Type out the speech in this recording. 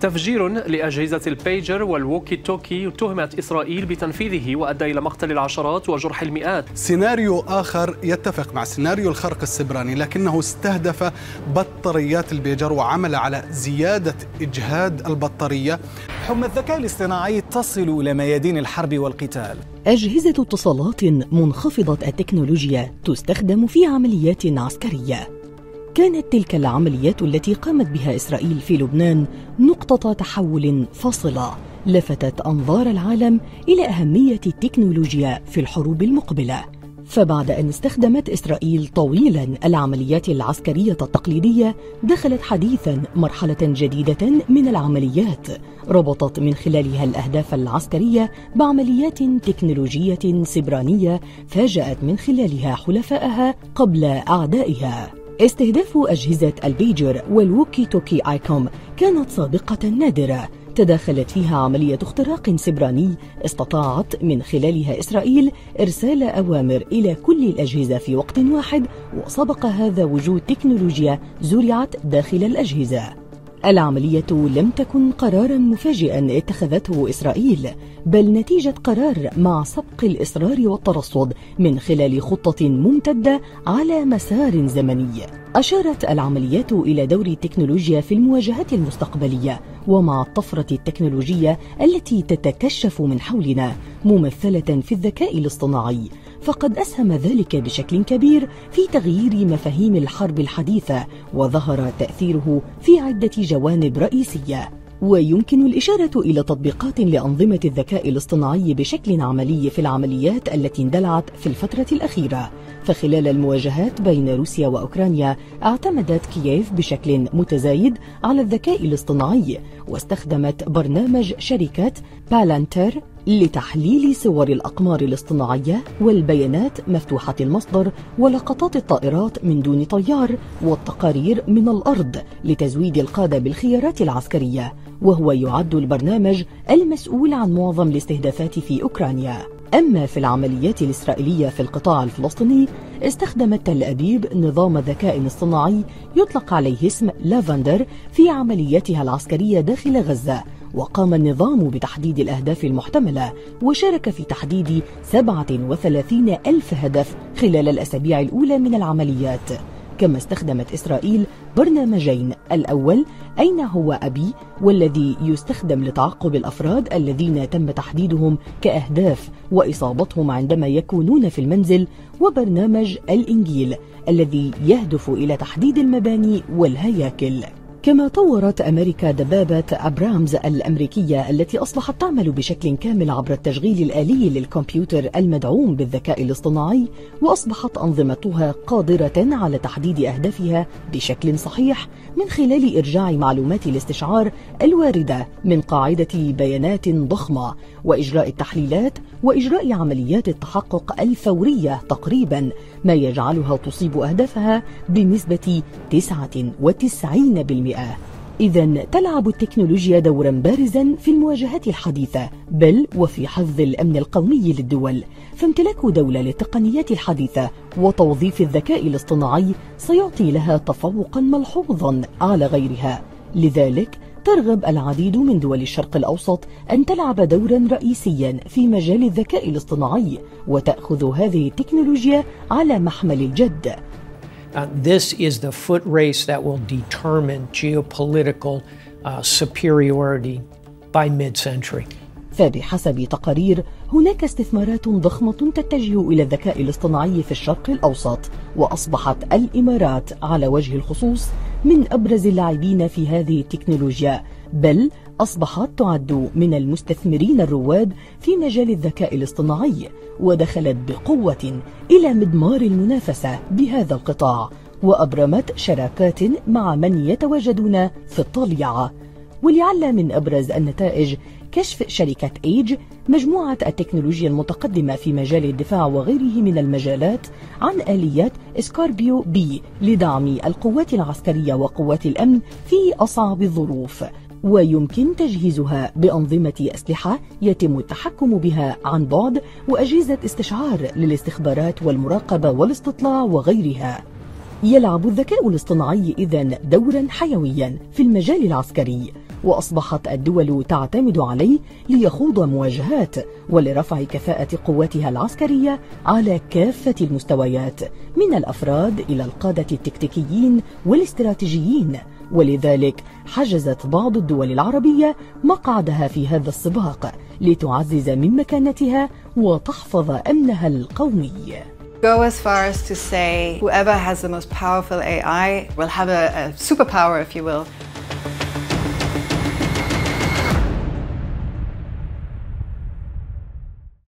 تفجير لأجهزة البيجر والووكي توكي تهمت إسرائيل بتنفيذه وأدى إلى مقتل العشرات وجرح المئات. سيناريو آخر يتفق مع سيناريو الخرق السبراني، لكنه استهدف بطاريات البيجر وعمل على زيادة إجهاد البطارية. حمى الذكاء الاصطناعي تصل إلى ميادين الحرب والقتال. أجهزة اتصالات منخفضة التكنولوجيا تستخدم في عمليات عسكرية. كانت تلك العمليات التي قامت بها إسرائيل في لبنان نقطة تحول فاصلة لفتت أنظار العالم إلى أهمية التكنولوجيا في الحروب المقبلة. فبعد أن استخدمت إسرائيل طويلاً العمليات العسكرية التقليدية، دخلت حديثاً مرحلة جديدة من العمليات ربطت من خلالها الأهداف العسكرية بعمليات تكنولوجية سبرانية فاجأت من خلالها حلفائها قبل أعدائها. استهداف أجهزة البيجر والووكي توكي آيكوم كانت سابقة نادرة تداخلت فيها عملية اختراق سبراني استطاعت من خلالها إسرائيل إرسال أوامر إلى كل الأجهزة في وقت واحد، وسبق هذا وجود تكنولوجيا زرعت داخل الأجهزة. العملية لم تكن قراراً مفاجئاً اتخذته إسرائيل، بل نتيجة قرار مع سبق الإصرار والترصد من خلال خطة ممتدة على مسار زمني. أشارت العمليات إلى دور التكنولوجيا في المواجهات المستقبلية، ومع الطفرة التكنولوجية التي تتكشف من حولنا ممثلة في الذكاء الاصطناعي، فقد أسهم ذلك بشكل كبير في تغيير مفاهيم الحرب الحديثة، وظهر تأثيره في عدة جوانب رئيسية. ويمكن الإشارة إلى تطبيقات لأنظمة الذكاء الاصطناعي بشكل عملي في العمليات التي اندلعت في الفترة الأخيرة. فخلال المواجهات بين روسيا وأوكرانيا اعتمدت كييف بشكل متزايد على الذكاء الاصطناعي، واستخدمت برنامج شركة بالانتر لتحليل صور الأقمار الاصطناعية والبيانات مفتوحة المصدر ولقطات الطائرات من دون طيار والتقارير من الأرض لتزويد القادة بالخيارات العسكرية، وهو يعد البرنامج المسؤول عن معظم الاستهدافات في أوكرانيا. أما في العمليات الإسرائيلية في القطاع الفلسطيني، استخدمت تل أبيب نظام ذكاء اصطناعي يطلق عليه اسم لافندر في عملياتها العسكرية داخل غزة، وقام النظام بتحديد الأهداف المحتملة وشارك في تحديد 37 ألف هدف خلال الأسابيع الأولى من العمليات. كما استخدمت إسرائيل برنامجين، الأول أين هو أبي، والذي يستخدم لتعقب الأفراد الذين تم تحديدهم كأهداف وإصابتهم عندما يكونون في المنزل، وبرنامج الإنجيل الذي يهدف إلى تحديد المباني والهياكل. كما طورت أمريكا دبابة أبرامز الأمريكية التي أصبحت تعمل بشكل كامل عبر التشغيل الآلي للكمبيوتر المدعوم بالذكاء الاصطناعي، وأصبحت أنظمتها قادرة على تحديد أهدافها بشكل صحيح من خلال إرجاع معلومات الاستشعار الواردة من قاعدة بيانات ضخمة، وإجراء التحليلات وإجراء عمليات التحقق الفورية تقريبا، ما يجعلها تصيب أهدافها بنسبة 99%. إذن تلعب التكنولوجيا دورا بارزا في المواجهات الحديثة، بل وفي حفظ الأمن القومي للدول. فامتلاك دولة للتقنيات الحديثة وتوظيف الذكاء الاصطناعي سيعطي لها تفوقا ملحوظا على غيرها. لذلك ترغب العديد من دول الشرق الأوسط أن تلعب دورا رئيسيا في مجال الذكاء الاصطناعي، وتأخذ هذه التكنولوجيا على محمل الجد. This is the foot race that will determine geopolitical superiority by mid-century. فبحسب تقارير هناك استثمارات ضخمة تتجه إلى الذكاء الاصطناعي في الشرق الأوسط، وأصبحت الإمارات على وجه الخصوص من أبرز اللاعبين في هذه التكنولوجيا، بل أصبحت تعد من المستثمرين الرواد في مجال الذكاء الاصطناعي، ودخلت بقوة إلى مضمار المنافسة بهذا القطاع، وأبرمت شراكات مع من يتواجدون في الطليعة. ولعل من أبرز النتائج كشف شركة إيج، مجموعة التكنولوجيا المتقدمة في مجال الدفاع وغيره من المجالات، عن آليات سكوربيو بي لدعم القوات العسكرية وقوات الأمن في أصعب الظروف، ويمكن تجهيزها بأنظمة أسلحة يتم التحكم بها عن بعد، وأجهزة استشعار للاستخبارات والمراقبة والاستطلاع وغيرها. يلعب الذكاء الاصطناعي إذن دورا حيويا في المجال العسكري، وأصبحت الدول تعتمد عليه ليخوض مواجهات ولرفع كفاءة قواتها العسكرية على كافة المستويات من الأفراد إلى القادة التكتيكيين والاستراتيجيين. ولذلك حجزت بعض الدول العربية مقعدها في هذا السباق لتعزز من مكانتها وتحفظ أمنها القومي. Go as far as to say whoever has the most powerful AI will have a superpower, if you will.